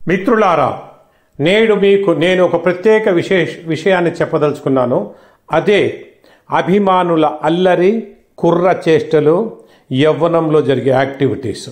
మిత్రులారా, నేడు మీకు నేను ఒక ప్రత్యేక విషయాన్ని చెప్పదలుచుకున్నాను. అదే అభిమానుల అల్లరి, కుర్ర చేష్టలు, యవ్వనంలో జరిగే యాక్టివిటీస్.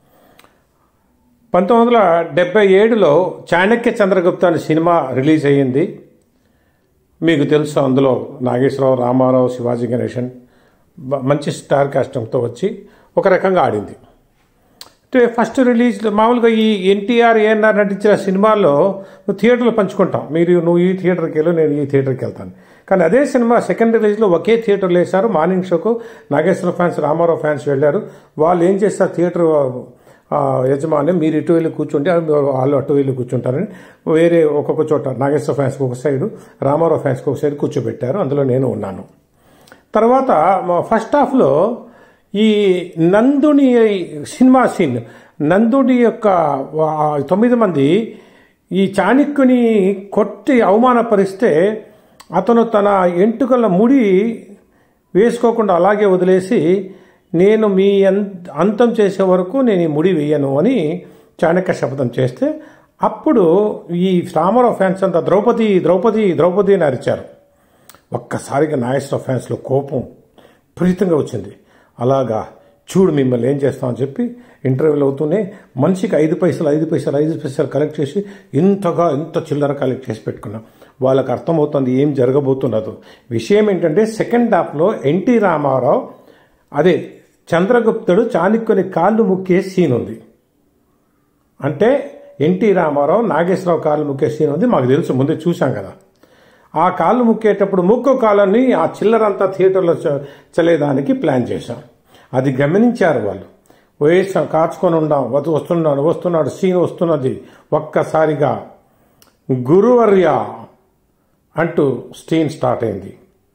1977లో చాణక్య చంద్రగుప్త అనే సినిమా రిలీజ్ అయ్యింది. మీకు తెలుసు, అందులో నాగేశ్వరరావు, రామారావు, శివాజీ గణేశన్ మంచి స్టార్ కాస్టింగ్తో వచ్చి ఒక రకంగా ఆడింది. ఫస్ట్ రిలీజ్ మామూలుగా ఈ ఎన్టీఆర్, ఏఎన్ఆర్ నటించిన సినిమాల్లో నువ్వు థియేటర్లో పంచుకుంటాం. నువ్వు ఈ థియేటర్కి వెళ్ళు, నేను ఈ థియేటర్కి వెళ్తాను. కానీ అదే సినిమా సెకండ్ రిలీజ్లో ఒకే థియేటర్లో వేశారు. మార్నింగ్ షోకు నాగేశ్వర ఫ్యాన్స్, రామారావు ఫ్యాన్స్ వెళ్ళారు. వాళ్ళు ఏం చేస్తారు, థియేటర్ యజమాని మీరు ఇటు వెళ్ళి కూర్చుంటే వాళ్ళు అటు వెళ్ళి కూర్చుంటారని వేరే ఒక్కొక్క చోట నాగేశ్వర ఫ్యాన్స్కి ఒక సైడు, రామారావు ఫ్యాన్స్కి ఒక సైడ్ కూర్చోబెట్టారు. అందులో నేను ఉన్నాను. తర్వాత ఫస్ట్ హాఫ్లో ఈ నందుని సినిమా సీన్, నందుడి యొక్క 9 మంది ఈ చాణక్యుని కొట్టి అవమానపరిస్తే అతను తన ఎంటుకల ముడి వేసుకోకుండా అలాగే వదిలేసి, నేను మీ అంతం చేసే వరకు నేను ఈ ముడి వేయను అని చాణక్య శపథం చేస్తే, అప్పుడు ఈ రామారావు ఫ్యాన్స్ అంతా ద్రౌపది ద్రౌపది ద్రౌపది అని అరిచారు. ఒక్కసారిగా నాగేశ్వర ఫ్యాన్స్లో కోపం విపరీతంగా వచ్చింది. అలాగా చూడు మిమ్మల్ని ఏం చేస్తామని చెప్పి ఇంటర్వ్యూలు అవుతూనే మనిషికి 5 పైసలు కలెక్ట్ చేసి ఇంత చిల్లర కలెక్ట్ చేసి పెట్టుకున్నాం. వాళ్ళకి అర్థమవుతుంది ఏం జరగబోతున్నదో. విషయం ఏంటంటే, సెకండ్ హాఫ్లో ఎన్టీ రామారావు అదే చంద్రగుప్తుడు చాణక్యుని కాళ్ళు ముక్కే సీన్ ఉంది. అంటే ఎన్టీ రామారావు నాగేశ్వరరావు కాళ్ళు ముక్కే సీన్ ఉంది. మాకు తెలుసు, ముందే చూసాం కదా. ఆ కాళ్ళు ముక్కేటప్పుడు ముక్కు కాళ్ళని ఆ చిల్లరంతా థియేటర్లో చల్లేదానికి ప్లాన్ చేశాం. అది గమనించారు వాళ్ళు. వేసాం, కాచుకొని ఉండాం, వస్తున్నాడు సీన్ వస్తున్నది. ఒక్కసారిగా గురువర్య అంటూ సీన్ స్టార్ట్ అయింది.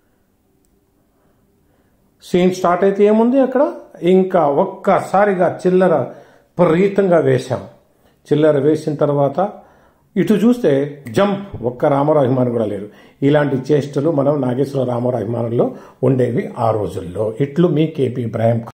సీన్ స్టార్ట్ అయితే ఏముంది అక్కడ, ఇంకా ఒక్కసారిగా చిల్లర విపరీతంగా వేశాం. చిల్లర వేసిన తర్వాత ఇటు చూస్తే జంప్, ఒక్క రామారావు అభిమానం కూడా లేరు. ఇలాంటి చేష్టలు మనం నాగేశ్వర రామారావు అభిమానంలో ఉండేవి ఆ రోజుల్లో. ఇట్లు మీ కేపీ ఇబ్రాహిం.